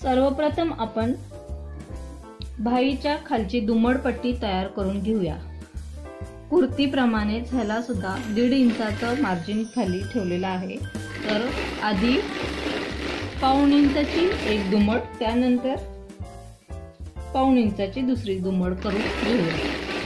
सर्वप्रथम आपण भाईच्या खालची दुमड पट्टी तयार करून घेऊया। कुर्तीप्रमाणेच ह्याला सुद्धा 1.5 इंचाचं मार्जिन खाली ठेवलेलं आहे। तर आधी 1.5 इंचाची एक दुमड, त्यानंतर 1.5 इंचाची दुसरी दुमड करून घेऊया।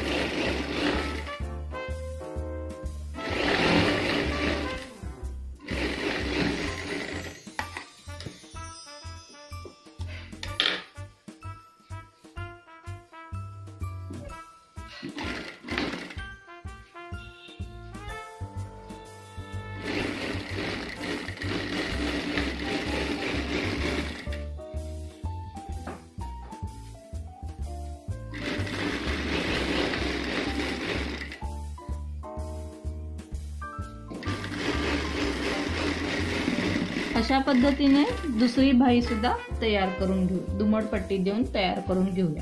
अशा पद्धतीने दुसरी भाई सुद्धा तयार करून घेऊ, दुमड पट्टी देऊन तयार करून घेऊया।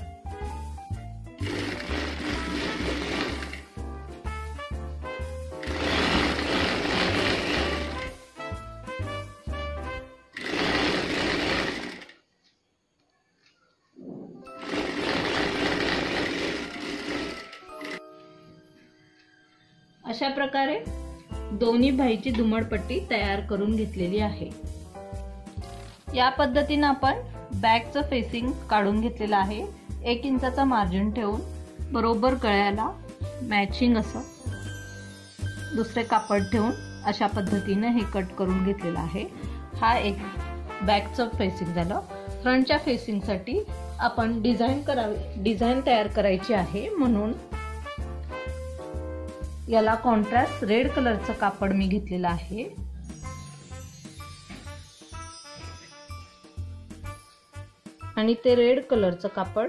अशा प्रकारे दोन्ही भाईची दुमड पट्टी तयार करून घेतलेली आहे। या पद्धतीने आपण बॅकचं फेसिंग काढून घेतलेलं आहे। 1 इंचाचा मार्जिन ठेवून बरोबर गळ्याला मॅचिंग असं दुसरे कापड ठेवून अशा पद्धतीने हे कट करून घेतलेलं आहे। हा एक बॅकचं फेसिंग झालं। फ्रंटच्या फेसिंगसाठी आपण डिझाइन तयार करायची आहे, म्हणून याला कॉन्ट्रास्ट रेड कलरचं कापड मी घेतलेलं आहे। आणि ते रेड कलरचं कापड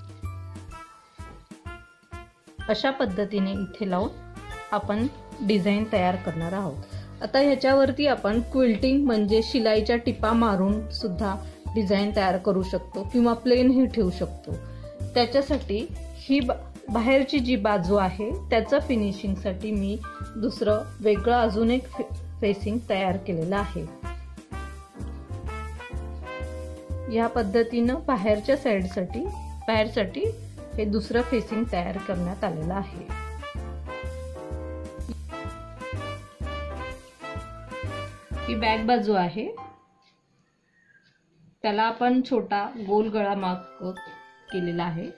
अशा पद्धतीने इथे लावून आपण डिझाइन तयार करणार आहोत। आता ह्याच्यावरती आपण क्विल्टिंग म्हणजे शिलाईच्या टिपा मारून सुद्धा डिझाइन तयार करू शकतो किंवा प्लेन ही ठेवू शकतो। त्याच्यासाठी ही बाहेरची जी बाजू आहे त्याचं फिनिशिंगसाठी मी दुसरं वेगळं अजून एक फेसिंग तयार केलेलं आहे। या पद्धतीनं बाहेरच्या बाहेरसाठी हे दुसरं फेसिंग तयार करण्यात आलेलं आहे। ही बॅक बाजू आहे, त्याला आपण छोटा गोल गळा मार्क केलेला आहे।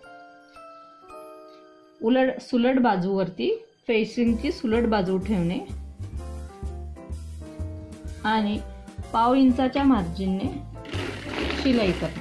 सुलट बाजूवरती फेसिंगची सुलट बाजू ठेवणे आणि 1/2 इंचाच्या मार्जिनने शिलाई करणे।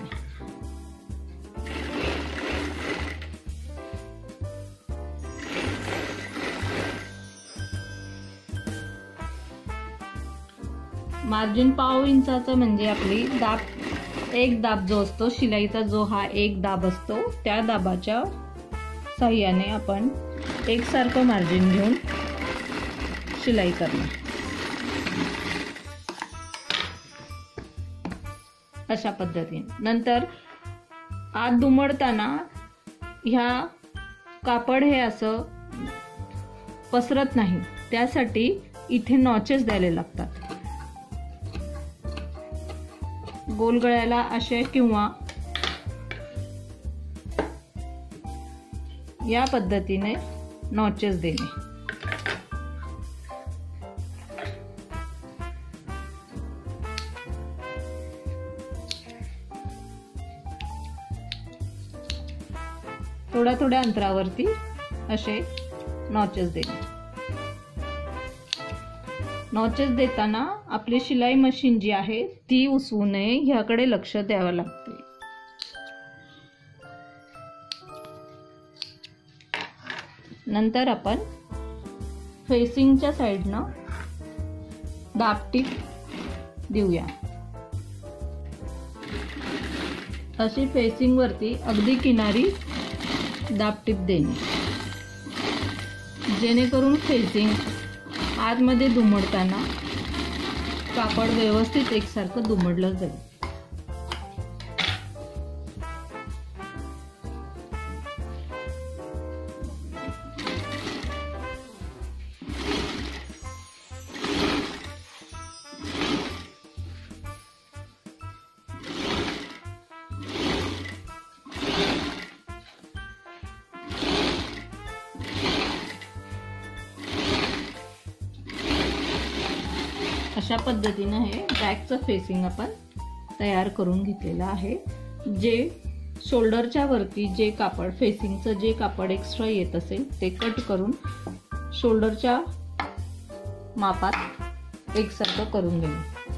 मार्जिन 1/2 इंचाचं म्हणजे आपली एक दाब जो असतो, शिलाईचा जो हा एक दाब असतो, त्या दाबाच्या साह्याने आपण एकसारखं मार्जिन घेऊन शिलाई करणे। अशा पद्धतीने नंतर आत दुमडताना ह्या कापड हे असं पसरत नाही, त्यासाठी इथे नॉचेस द्यायला लागतात। गोल गळ्याला असे किंवा या पद्धतीने नॉचेस देणे। थोड्या अंतरावरती असे नॉचेस देणे। नॉचेस देताना आपली शिलाई मशीन जी आहे ती उसवू नये, ह्याकडे लक्ष द्यावं लागते। नंतर आपण फेसिंगच्या साइडनं दाबटीप देऊया। अशी फेसिंग वरती अगदी किनारी दाबटीप देणे, जेणेकरून फेसिंग आतमध्ये दुमडताना कापड व्यवस्थित एकसारखं दुमडलं जाईल। अशा पद्धतीने हे बॅकचं फेसिंग आपण तयार करून घेतलेलं आहे। जे शोल्डरच्या वरती जे कापड फेसिंगचं जे कापड एक्स्ट्रा येत असेल ते कट करून शोल्डरच्या मापात एकसारखं करून घेऊ।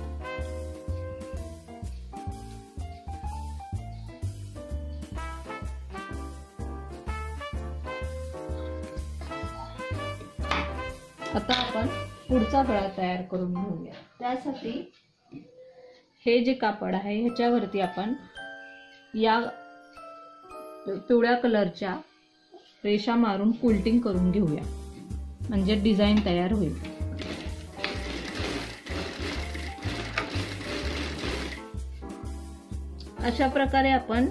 आता आपण पुढचा गळा तयार करून घेऊया। त्यासाठी हे जे कापड आहे ह्याच्यावरती आपण या पिवळ्या कलरच्या रेषा मारून फुलटिंग करून घेऊया, म्हणजे डिझाइन तयार होईल। अशा प्रकारे आपण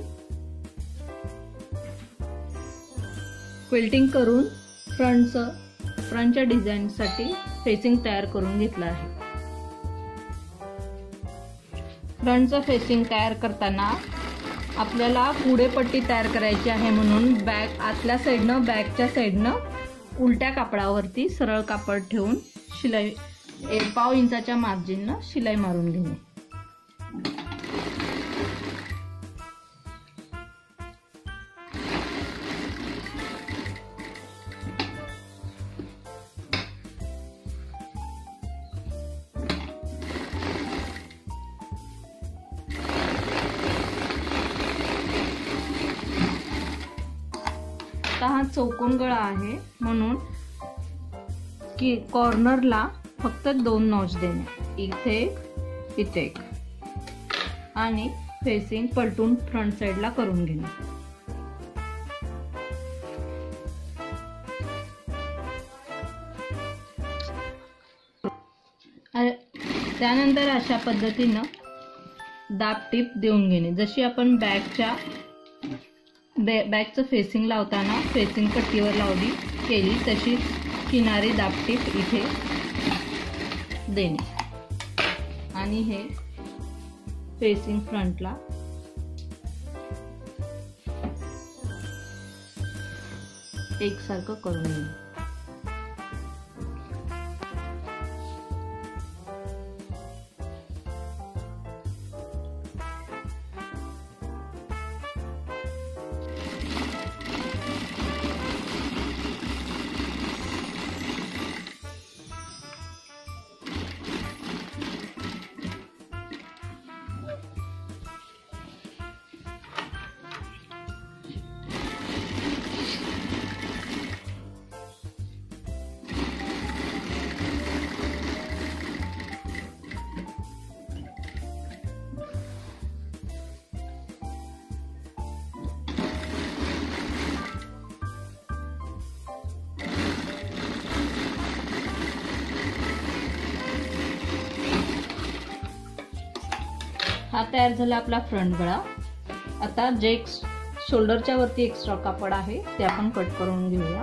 क्विल्टिंग करून फ्रंटच्या डिझाइन साठी फेसिंग तयार करून घेतलं आहे। फ्रंटचं फेसिंग तयार करताना आपल्याला पुढे पट्टी तयार करायची आहे, म्हणून बॅक आतल्या साइडनं बॅकच्या साइडनं उलट्या कापडावरती सरळ कापड ठेवून शिलाई 1.5 इंचाच्या मार्जिननं शिलाई मारून घेणे। हा चौकोन गळा आहे, म्हणून की कॉर्नरला फक्त 2 नॉच देणे, इथे एक इथे एक, आणि फेसिंग पलटून फ्रंट साइडला करून घेणे। त्यानंतर अशा पद्धतीनं दाब टीप देऊन घेणे। जशी आपण बॅकचं फेसिंग लावताना फेसिंग पट्टीवर लावली केली तशी किनारी दाब टीप इथे देणे आणि हे फेसिंग फ्रंटला एकसारखं करून घेणे। हा तयार झाला आपला फ्रंट गळा। आता जे शोल्डरच्या वरती एक्स्ट्रा कापड आहे ते आपण कट करून घेऊया।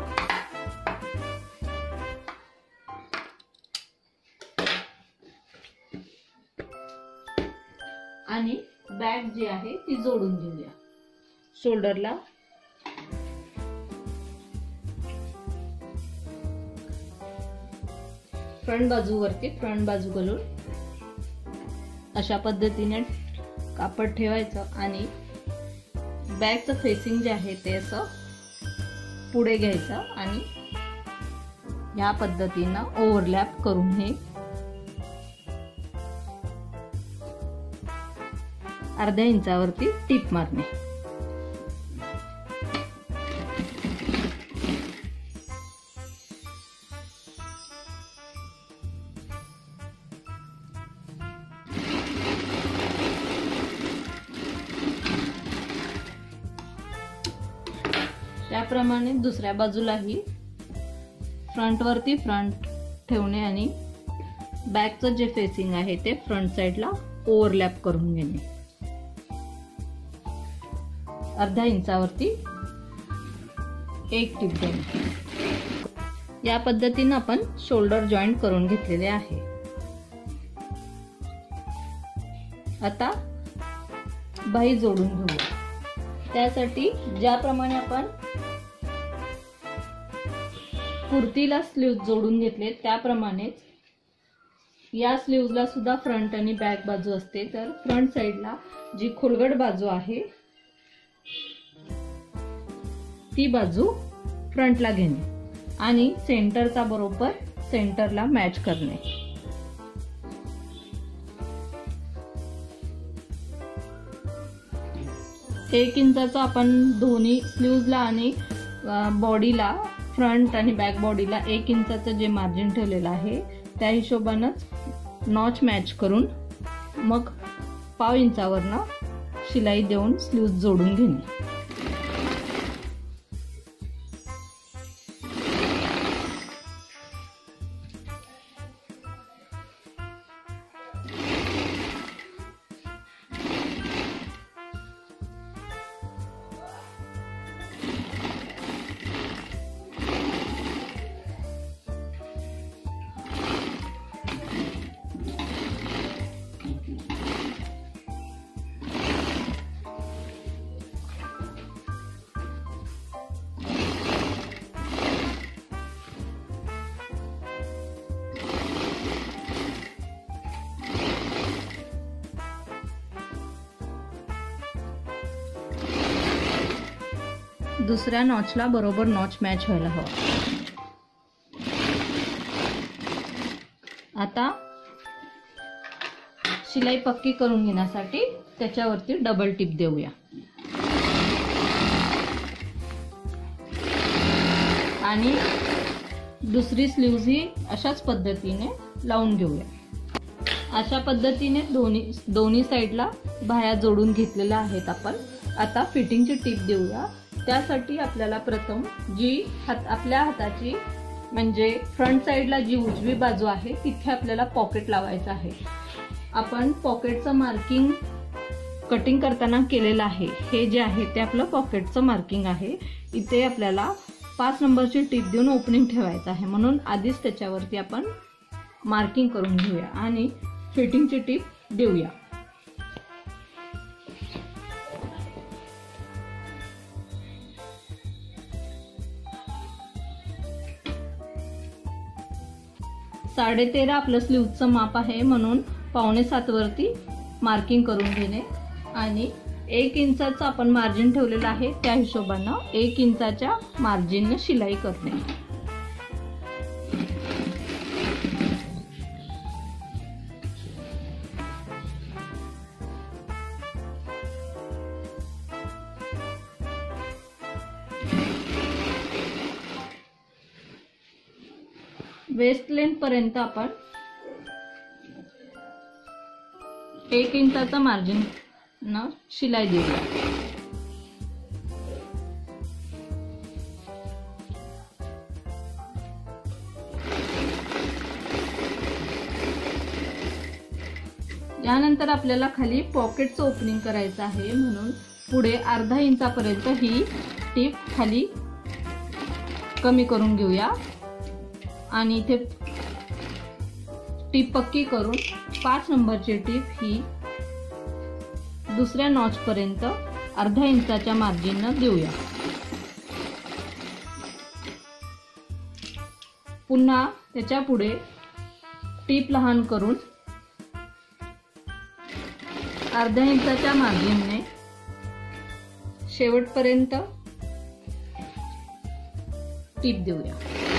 आणि बॅक जी आहे ती जोडून घेऊया। शोल्डरला फ्रंट बाजूवरती फ्रंट बाजू घालून अशा पद्धतीने कापड ठेवायचं आणि बॅकचं फेसिंग जे आहे ते असं पुढे घ्यायचं आणि या पद्धतीनं ओव्हरलॅप करून हे अर्ध्या इंचावरती टिप मारणे। त्याप्रमाणे दुसऱ्या बाजूलाही फ्रंट वरती फ्रंट ठेवणे आणि बॅकचं जे फेसिंग आहे ते फ्रंट साइडला ओव्हरलॅप करून घेणे। अर्ध्या इंचावरती एक टिप देणे। या पद्धतीने आपण शोल्डर जॉईंट करून घेतलेले आहे। आता बाही जोडून घेऊया। त्यासाठी ज्याप्रमाणे आपण कुर्तीला स्लीव्ह जोडून घेतले त्याप्रमाणेच या स्लीव्हजला सुद्धा फ्रंट आणि बॅक बाजू असते, तर फ्रंट साइडला जी खोलगट बाजू आहे ती बाजू फ्रंटला घेणे आणि सेंटरचा बरोबर सेंटरला मॅच करणे। 1 इंचाचा आपण दोन्ही स्लीव्हजला आणि बॉडीला, फ्रंट आणि बॅक बॉडीला 1 इंचाचं जे मार्जिन ठेवलेलं आहे त्या हिशोबानंच नॉच मॅच करून मग पाव इंचावरनं शिलाई देऊन स्लीव्ह जोडून घेणे। दुसऱ्या नॉचला बरोबर नॉच मॅच व्हायला हवा। आता शिलाई पक्की करून घेण्यासाठी त्याच्यावरती डबल टिप देऊया आणि दुसरी स्लीव्ह ही अशाच पद्धतीने लावून घेऊया। अशा पद्धतीने दोन्ही साइडला बाह्या जोडून घेतलेल्या आहेत आपण। आता फिटिंगची टिप देऊया। त्यासाठी आपल्याला प्रथम जी आपल्या हाताची म्हणजे फ्रंट साइडला जी उजवी बाजू आहे तिथे आपल्याला पॉकेट लावायचं आहे। आपण पॉकेटचं मार्किंग कटिंग करताना केलेलं आहे। हे जे आहे ते आपलं पॉकेटचं मार्किंग आहे। इथे आपल्याला 5 नंबरची टिप देऊन ओपनिंग ठेवायचं आहे, म्हणून आधीच त्याच्यावरती आपण मार्किंग करून घेऊया आणि फिटिंगची टिप देऊया। ,13.5 आपलं स्लीव्हचं माप आहे, म्हणून 6.25 वरती मार्किंग करून घेणे आणि 1 इंचाचं आपण मार्जिन ठेवलेलं आहे त्या हिशोबानं 1 इंचाच्या मार्जिनने शिलाई करणे। वेस्ट लेंथ पर्यंत आपण 1 इंचाचा मार्जिन न शिलाई देऊया। यानंतर आपल्याला खाली पॉकेटचं ओपनिंग करायचं आहे, म्हणून पुढे अर्धा इंचापर्यंत ही टिप खाली कमी करून घेऊया आणि इथे टिप पक्की करून 5 नंबरची टिप ही दुसऱ्या नॉच पर्यंत अर्धा इंचाच्या मार्जिनने देऊया। पुन्हा त्याच्या पुढे टिप लहान करून अर्ध्या इंचाच्या मार्जिनने शेवटपर्यंत टिप देऊया।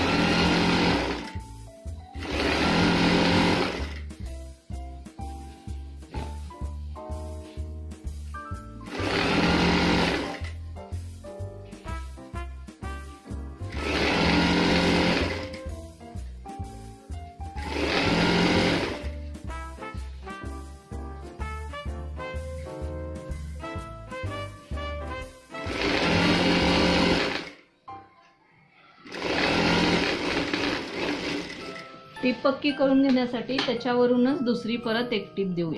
टिप पक्की करून घेण्यासाठी त्याच्यावरूनच दुसरी परत एक टिप देऊया।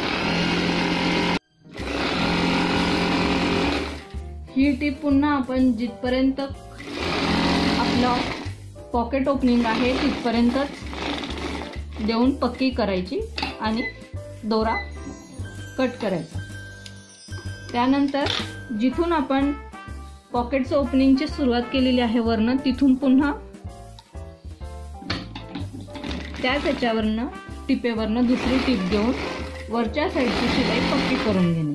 ही टिप पुन्हा आपण जिथपर्यंत आपलं पॉकेट ओपनिंग आहे तिथपर्यंतच देऊन पक्की करायची आणि दोरा कट करायचा। त्यानंतर जिथून आपण पॉकेटचं ओपनिंगची सुरुवात केलेली आहे वरनं, तिथून पुन्हा त्याच ह्याच्यावरनं टिपेवरनं दुसरी टिप घेऊन वरच्या साईडची शिलाई पक्की करून घेणे.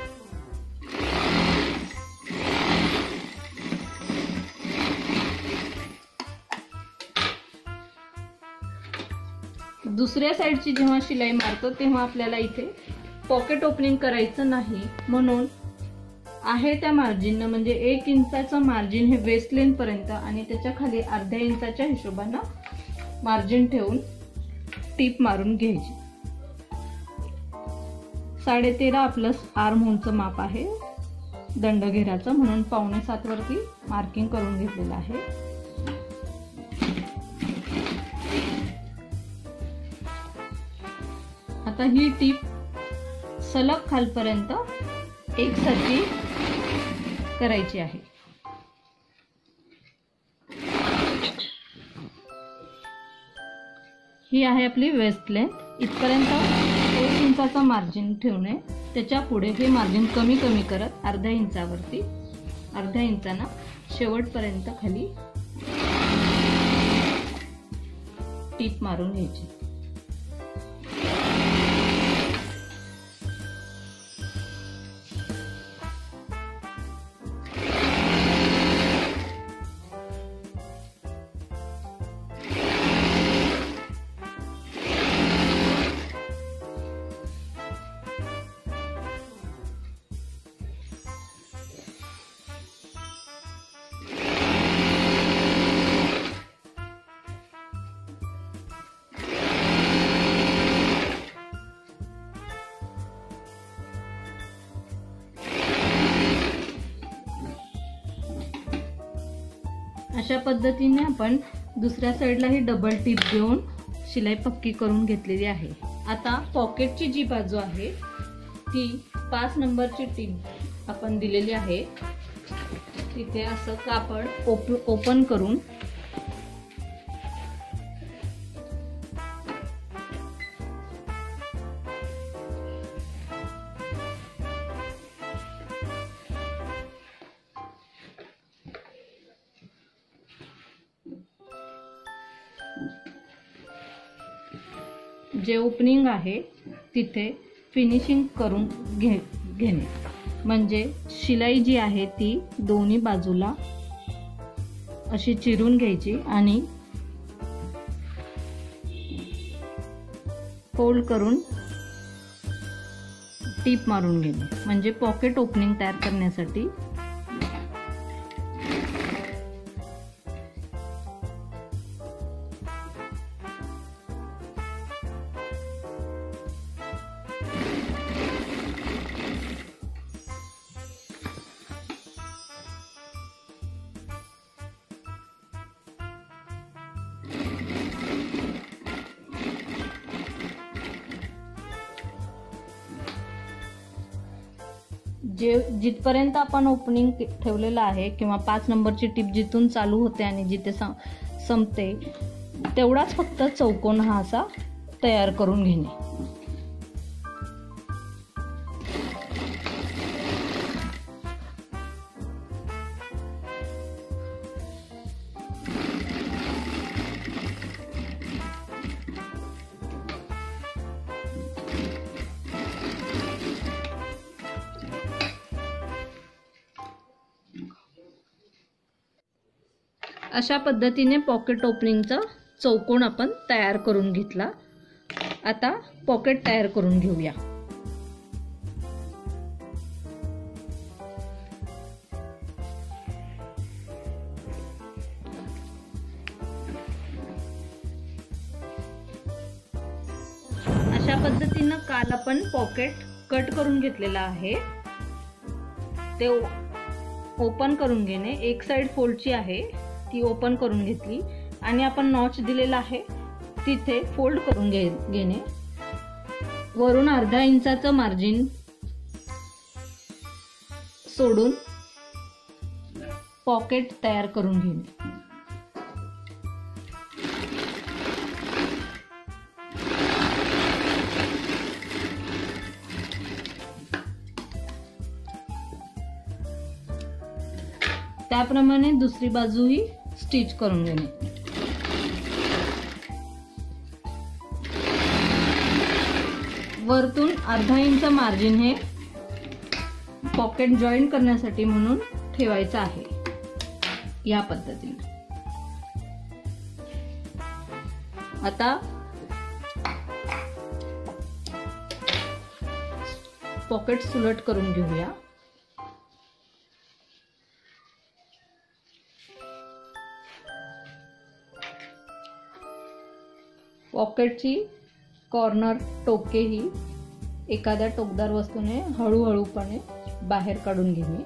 दुसऱ्या साईडची जेव्हा शिलाई मारतो तेव्हा आपल्याला इथे पॉकेट ओपनिंग करायचं नाही, म्हणून आहे त्या मार्जिन म्हणजे 1 इंचाचं मार्जिन हे वेस्ट लेन पर्यंत आणि त्याच्या खाली अर्ध्या इंचाच्या हिशोबानं मार्जिन ठेवून टीप मारून घ्यायची. 13.5 आपलं आर्म होलचं माप आहे दंडघेराचं, म्हणून 6.25 वरती मार्किंग करून घेतलेलं आहे. आता ही टीप सलग खालपर्यंत एकसारखी करायची आहे. ही आहे आपली वेस्ट लेंथ. इथपर्यंत 1 इंचाचा मार्जिन ठेवणे, त्याच्या पुढे हे मार्जिन कमी कमी करत अर्ध्या इंचावरती अर्ध्या इंचाना शेवटपर्यंत खाली टीप मारून घ्यायची. अशा पद्धतीने आपण दुसऱ्या साईडला ही डबल टीप देऊन शिलाई पक्की करून घेतलेली आहे. आता पॉकेटची जी बाजू आहे ती 5 नंबरची टीप आपण दिलेली आहे. तिथे असं कापड ओपन करून जे ओपनिंग आहे तिथे फिनिशिंग करून घेणे, म्हणजे शिलाई जी आहे ती दोन्ही बाजूला अशी चिरून घ्यायची आणि फोल्ड करून टीप मारून घेणे, म्हणजे पॉकेट ओपनिंग तयार करण्यासाठी. जिथपर्यंत आपण ओपनिंग ठेवलेलं आहे किंवा 5 नंबरची टीप जिथून चालू होते आणि जिथे संपते तेवढाच फक्त चौकोन हा असा तयार करून घेणे. अशा पद्धतीने पॉकेट ओपनिंगचा चौकोन आपण तयार करून घेतला. आता पॉकेट तयार करून घेऊया. अशा पद्धतीने काल आपण पॉकेट कट करून घेतलेला आहे. ते ओपन करून घेणे. एक साइड फोल्डची आहे ती ओपन करून घेतली आणि आपण नॉच दिलेला आहे तिथे फोल्ड करून घेणे. वरून अर्धा इंचाचं मार्जिन सोडून पॉकेट तयार करून घेणे. त्याप्रमाणे दुसरी बाजूही स्टिच करून घेणे. वरतून अर्धा इंच मार्जिन हे पॉकेट जॉईन करण्यासाठी म्हणून ठेवायचं आहे या पद्धतीने. आता पॉकेट सुलट करून घेऊया. पॉकेटची कॉर्नर टोके ही एखाद्या टोकदार वस्तूने हळूहळूपणे बाहेर काढून घेणे.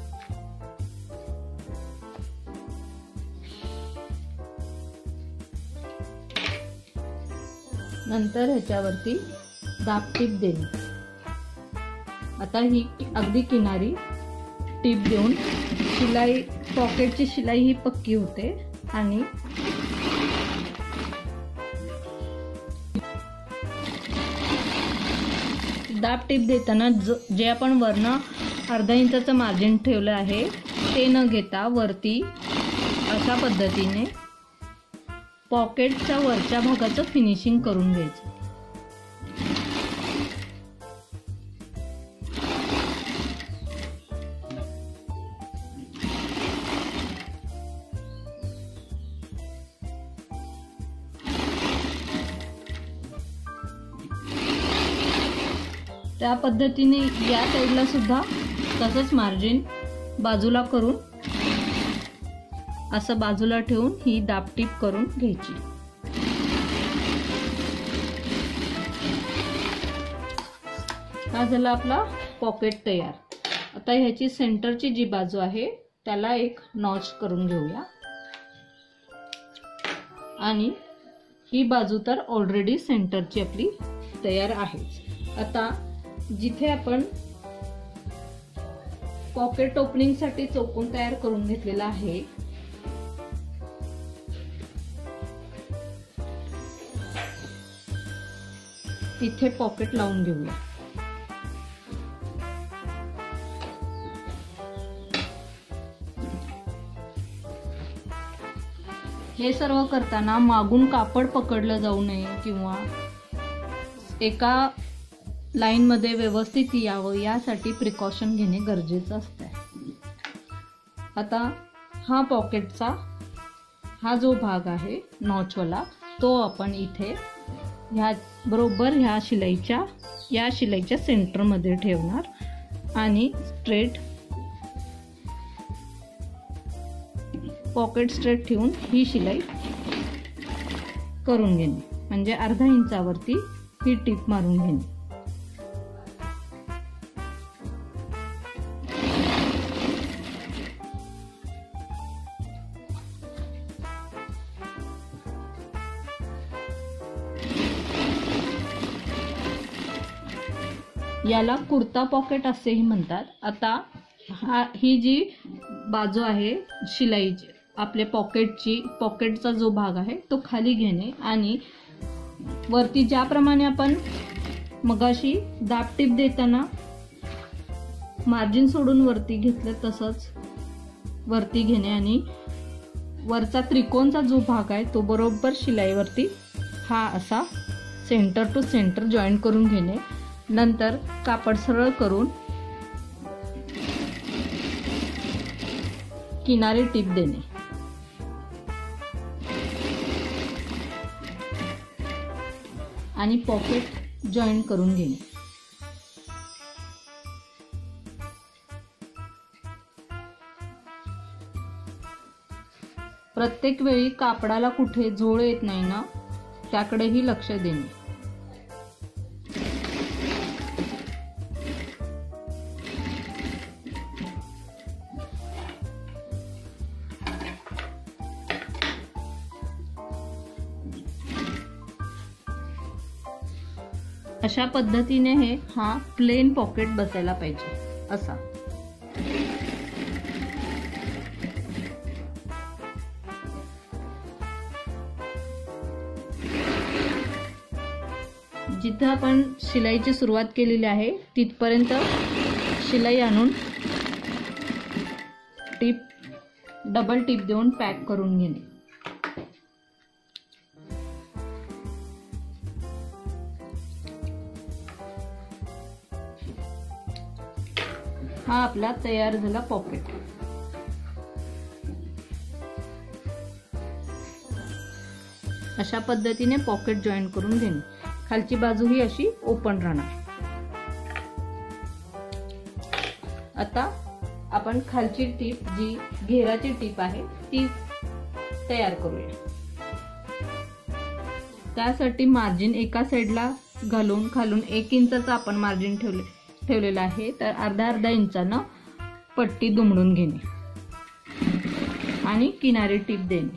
नंतर ह्याच्यावरती दाब टीप देणे. आता ही अगदी किनारी टीप देऊन शिलाई, पॉकेटची शिलाई ही पक्की होते आणि दाब टीप देताना जे आपण वरनं अर्धा इंचाचं मार्जिन ठेवलं आहे ते न घेता वरती अशा पद्धतीने पॉकेटच्या वरच्या भागाचं फिनिशिंग करून घ्यायचं. त्या पद्धतीने या साईडला सुद्धा तसंच मार्जिन बाजूला करून असं बाजूला ठेवून ही दाबटीप करून घ्यायची. हा झाला आपला पॉकेट तयार. आता ह्याची सेंटरची जी बाजू आहे त्याला एक नॉच करून घेऊया. आणि ही बाजू तर ऑलरेडी सेंटरची आपली तयार आहे. आता जिथे आपण पॉकेट ओपनिंग साठी चौकोन तयार करून घेतलेला आहे तिथे पॉकेट लावून घेऊया. हे सर्व करताना मागून कापड पकडलं जाऊ नये किंवा एका लाईन मध्ये व्यवस्थित यावं यासाठी प्रिकॉशन घेणे गरजेचं असतं. आता हा पॉकेटचा हा जो भाग आहे नॉचवाला तो आपण इथे ह्या बरोबर ह्या शिलाईच्या सेंटर मध्ये ठेवणार आणि स्ट्रेट पॉकेट स्ट्रेट ठेवून ही शिलाई करून घेणे. म्हणजे अर्धा इंचावरती ही टीप मारून घेणे. याला कुर्ता पॉकेट असेही म्हणतात. आता ही जी बाजू आहे शिलाईची आपल्या पॉकेटचा जो भाग आहे तो खाली घेणे आणि वरती ज्याप्रमाणे आपण मगाशी दाब टीप देताना मार्जिन सोडून वरती घेतलं तसंच वरती घेणे आणि वरचा त्रिकोणचा जो भाग आहे तो बरोबर शिलाईवरती हा असा सेंटर टू सेंटर जॉईन करून घेणे. नंतर कापड सरळ करून किनारी टीप देणे. आणि पॉकेट जॉईन करून घेणे. प्रत्येक वेळी कापडाला कुठे झोळ येत नाही ना त्याकडेही लक्ष देणे. अशा पद्धतीने हा प्लेन पॉकेट बसायला पाहिजे असा. जिथे आपण शिलाईची सुरुवात केलेली आहे तिथपर्यंत शिलाई आणून डबल टीप देऊन पॅक करून घेणे. हा आपला तयार झाला पॉकेट। अशा पद्धतीने पॉकेट जॉईन करून घेणे। खालची बाजू ही अशी ओपन राहणार। आता आपण खालची टीप जी घेराची टीप आहे ती तयार करूया। त्यासाठी मार्जिन एका साइडला घालून खालून 1 इंचाचा आपण मार्जिन ठेवलेला आहे, तर अर्धा इंचानं पट्टी दुमडून घेणे आणि किनारी टीप देणे।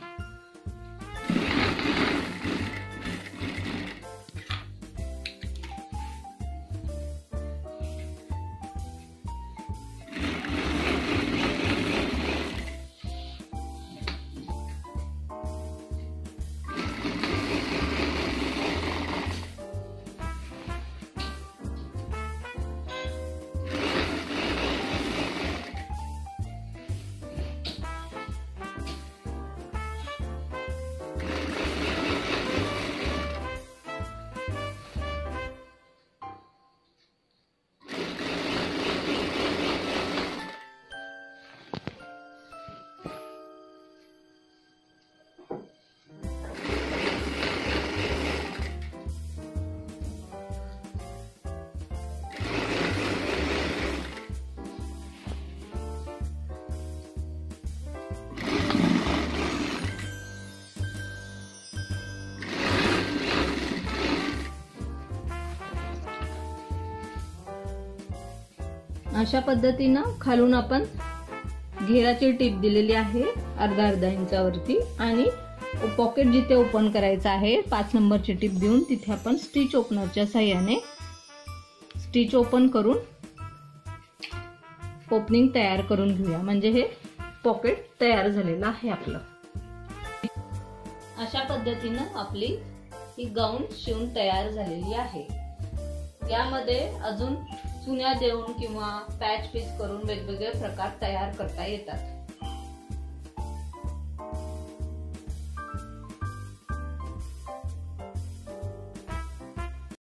अशा पद्धतीनं खालून आपण घेराची टीप दिलेली आहे अर्धा इंचावरती आणि पॉकेट जिथे ओपन करायचं आहे 5 नंबरची टीप देऊन तिथे आपण स्टिच ओपनरच्या साहाय्याने स्टिच ओपन करून ओपनिंग तयार करून घेऊया। म्हणजे हे पॉकेट तयार झालेलं आहे आपलं। अशा पद्धतीनं आपली ही गाऊन शिवून तयार झालेली आहे। यामध्ये अजून चुन्या देऊन किंवा पॅच पीस करून वेगवेगळे प्रकार तयार करता येतात।